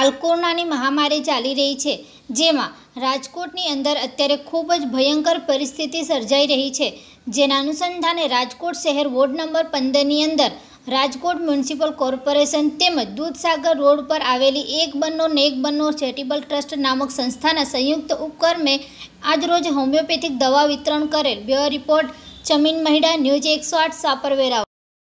हाल कोरोनानी महामारी चाली रही है, जेमां राजकोटनी अंदर अत्यारे खूब ज भयंकर परिस्थिति सर्जाई रही है। जेना अनुसंधाने राजकोट शहर वोर्ड नंबर 15 नी अंदर राजकोट म्युनिसिपल कॉर्पोरेशन तेमज दूधसागर रोड पर आवेली एक बन्नो चेरिटेबल ट्रस्ट नामक संस्थाना संयुक्त उपक्रमे आज रोज होमियोपेथिक दवा वितरण करेल। Bureau report Chamin Mahida, news 108 सापरवेरा।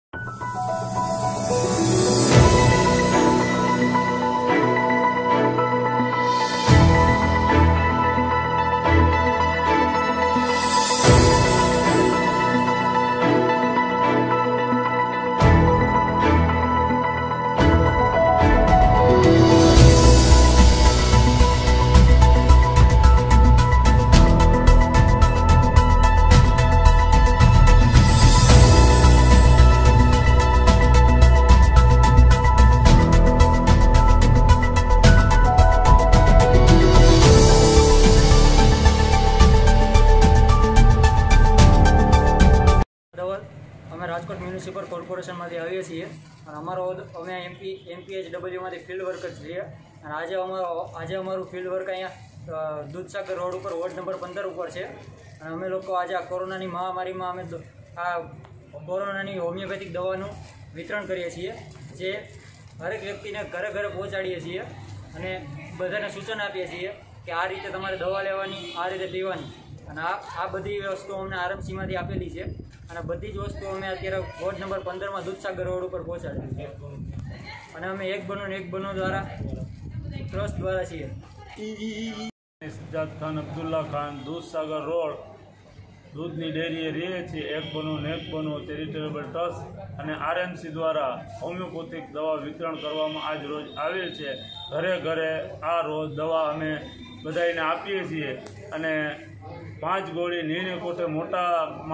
અમે રાજકોટ મ્યુનિસિપલ કોર્પોરેશનમાંથી આવીએ છીએ અને અમે MPHW ફિલ્ડ વર્કર છીએ અને આજે અમારું ફિલ્ડ વર્ક અહીંયા દૂધસાગર રોડ ઉપર વોર્ડ નંબર 15 ઉપર છે અને અમે લોકો આજે આ કોરોનાની મહામારીમાં અમે આ કોરોનાની હોમિયોપેથિક દવાનું વિતરણ કરીએ છીએ, જે દરેક વ્યક્તિને ઘરે ઘરે પહોંચાડીએ છીએ અને બધાને સૂચન આપીએ છીએ કે આ રીતે તમારે દવા લેવાની, આ રીતે પીવાની અને આ બધી વસ્તુઓ અમને RMCમાંથી આપેલી છે અને બધી જ વસ્તુઓ અમે અત્યારે વોર્ડ નંબર 15માં દૂધસાગર રોડ ઉપર પહોંચાડેલી છે અને અમે એક બનો દ્વારા ટ્રસ્ટ દ્વારા છીએ। સજ્જાદ ખાન અબ્દુલ્લા ખાન દૂધસાગર રોડ દૂધની ડેરીએ રહીએ છીએ। એક બનો ચેરિટેબલ ટ્રસ્ટ અને RMC દ્વારા હોમિયોપેથિક દવા વિતરણ કરવામાં આજ રોજ આવે છે। ઘરે ઘરે આ રોજ દવા અમે બધાને આપીએ છીએ અને 5 ગોળી નીણે કોઠે મોટા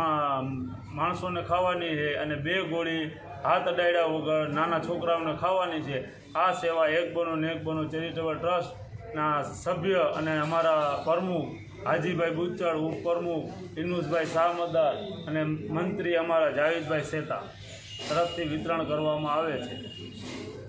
માણસોને ખાવાની છે અને 2 ગોળી હાથ અડાડ્યા વગર નાના છોકરાઓને ખાવાની છે। આ સેવા એક બનો ચેરિટેબલ ટ્રસ્ટના સભ્ય અને અમારા પ્રમુખ હાજીભાઈ બુચડ, ઉપપ્રમુખ ઇનુસભાઈ શાહમદાર અને મંત્રી અમારા જાવેદભાઈ સેતા તરફથી વિતરણ કરવામાં આવે છે।